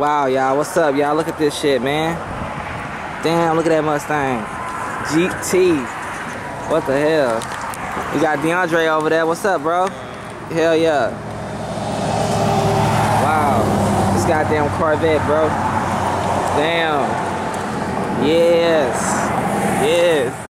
Wow, y'all, what's up, y'all? Look at this shit, man. Damn, look at that Mustang. GT. What the hell? We got DeAndre over there. What's up, bro? Hell yeah. Wow. This goddamn Corvette, bro. Damn. Yes. Yes.